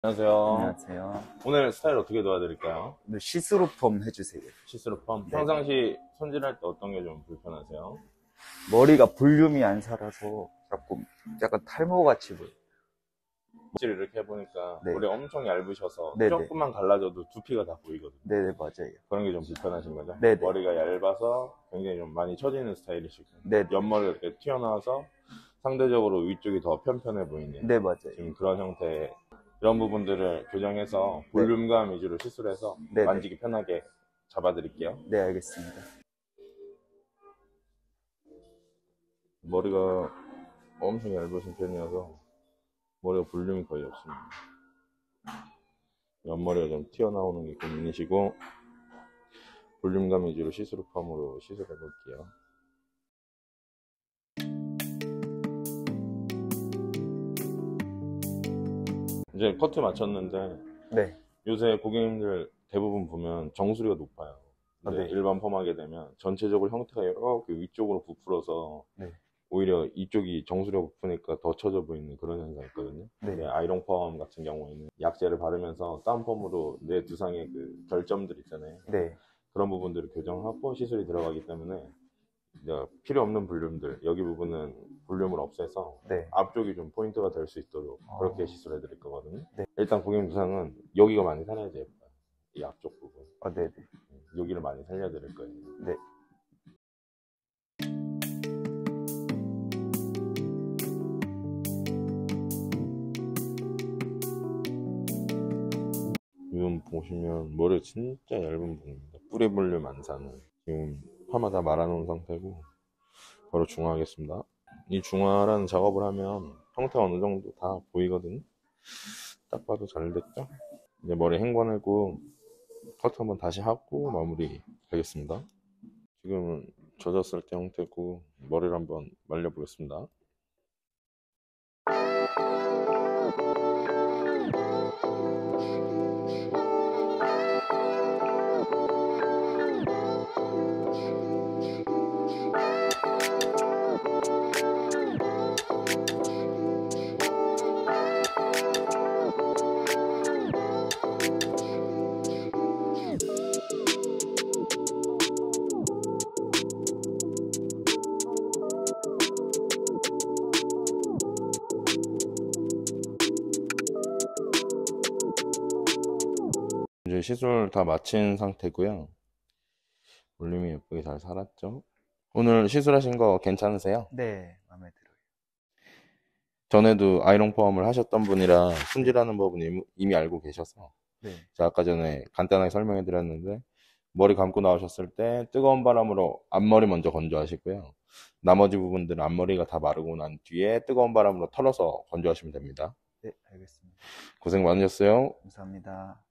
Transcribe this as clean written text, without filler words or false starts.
안녕하세요. 안녕하세요. 오늘 스타일 어떻게 도와드릴까요? 오늘 시스루 펌 해주세요. 시스루 펌. 네. 평상시 손질할 때 어떤 게 좀 불편하세요? 머리가 볼륨이 안 살아서 조금 약간 탈모같이 보여요. 목질 이렇게 해보니까 네. 머리 엄청 얇으셔서 네네. 조금만 갈라져도 두피가 다 보이거든요. 네네, 맞아요. 그런 게 좀 불편하신 거죠? 네네. 머리가 얇아서 굉장히 좀 많이 처지는 스타일이시고 네네. 옆머리가 이렇게 튀어나와서 상대적으로 위쪽이 더 편편해 보이네요. 네, 맞아요. 지금 그런 형태 이런 부분들을 교정해서 볼륨감 위주로 시술해서 네네. 만지기 편하게 잡아드릴게요. 네, 알겠습니다. 머리가 엄청 얇으신 편이어서 머리가 볼륨이 거의 없습니다. 옆머리가 좀 튀어나오는 게 고민이시고 볼륨감 위주로 시스루 펌으로 시술해 볼게요. 이제 커트 마쳤는데 네. 요새 고객님들 대부분 보면 정수리가 높아요. 근데 네. 일반 펌하게 되면 전체적으로 형태가 이렇게 위쪽으로 부풀어서 네. 오히려 이쪽이 정수리가 부푸니까 더 처져 보이는 그런 현상이 있거든요. 네. 근데 아이롱 펌 같은 경우에는 약재를 바르면서 다운 펌으로 내 두상의 그 결점들 있잖아요. 네. 그런 부분들을 교정하고 시술이 들어가기 때문에 이제 필요 없는 볼륨들 여기 부분은 볼륨을 없애서 네. 앞쪽이 좀 포인트가 될 수 있도록 그렇게 시술해 드릴 거거든요. 네. 일단 고객님 두상은 여기가 많이 살아야지 예뻐요. 이 앞쪽 부분 네네. 여기를 많이 살려 드릴 거예요. 네. 지금 보시면 머리가 진짜 얇은 부분입니다. 뿌리 볼륨 안 사는. 지금 파마 다 말아놓은 상태고 바로 중화하겠습니다. 이 중화라는 작업을 하면 형태가 어느 정도 다 보이거든요. 딱 봐도 잘 됐죠? 이제 머리 헹궈내고 커트 한번 다시 하고 마무리 하겠습니다. 지금은 젖었을 때 형태고 머리를 한번 말려보겠습니다. 이제 시술 다 마친 상태고요. 볼륨이 예쁘게 잘 살았죠? 오늘 시술하신 거 괜찮으세요? 네, 마음에 들어요. 전에도 아이롱 펌을 하셨던 분이라 손질하는 법은 이미 알고 계셔서 네. 제가 아까 전에 간단하게 설명해 드렸는데 머리 감고 나오셨을 때 뜨거운 바람으로 앞머리 먼저 건조하시고요. 나머지 부분들은 앞머리가 다 마르고 난 뒤에 뜨거운 바람으로 털어서 건조하시면 됩니다. 네, 알겠습니다. 고생 많으셨어요. 감사합니다.